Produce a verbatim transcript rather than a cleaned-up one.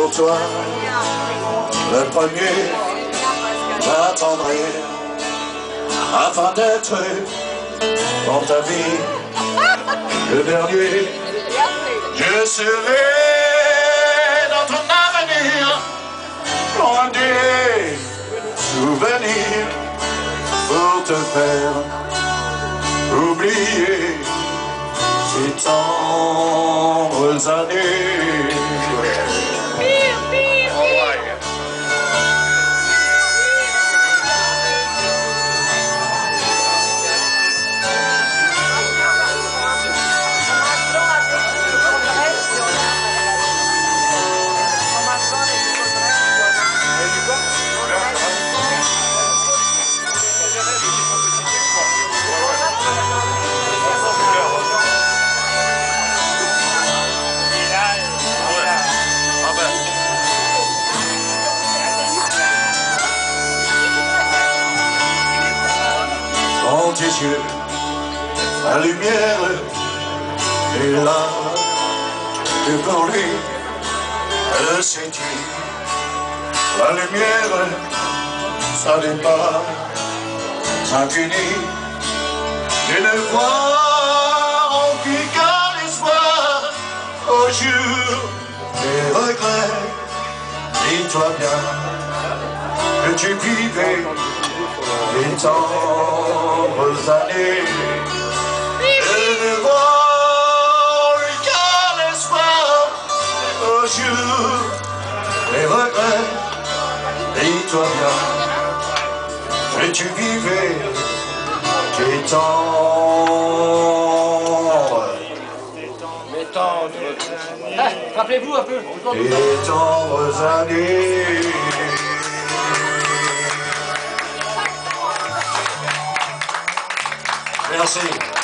pour toi, le premier, j'attendrai afin d'être dans ta vie le dernier. Je serai dans ton avenir, loin des souvenirs, pour te faire oublier ces tendres années. Dans tes yeux, la lumière est là, que pour lui, elle séduit. La lumière, ça n'est pas infini. Je ne vois en qui qu'à l'espoir, au jour des regrets. Dis-toi bien que tu vivais les tendres années. Je ne vois qu'à l'espoir, au jour des regrets. Dis-toi bien que tu vivais les tendres. Les tendres. Eh, rappelez-vous un peu. Les tendres années. Merci.